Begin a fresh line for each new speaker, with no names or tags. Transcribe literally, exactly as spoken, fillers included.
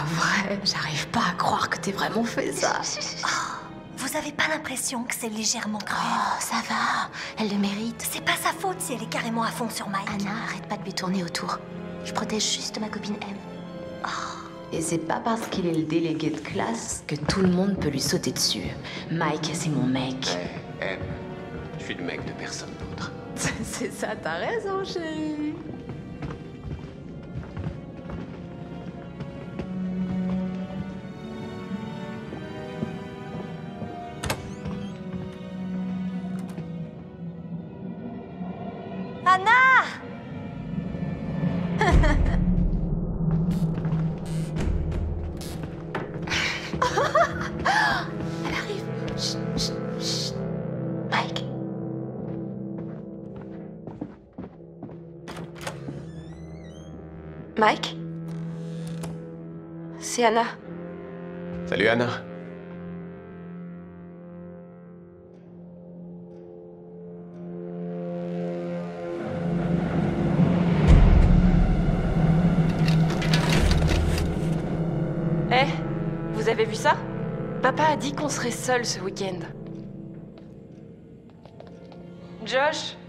vrai, j'arrive pas à croire que t'aies vraiment fait ça.
Oh, vous avez pas l'impression que c'est légèrement cruel?
Oh, ça va, elle le mérite.
C'est pas sa faute si elle est carrément à fond sur Mike.
Anna, arrête pas de lui tourner autour. Je protège juste ma copine M. Oh. Et c'est pas parce qu'il est le délégué de classe que tout le monde peut lui sauter dessus. Mike, c'est mon mec.
Hey, M, je suis le mec de personne d'autre.
C'est ça, t'as raison, chérie.
Anna!
Elle arrive. Chut, chut, chut. Mike.
Mike? C'est Anna.
Salut Anna.
Eh, vous avez vu ça? Papa a dit qu'on serait seuls ce week-end. Josh,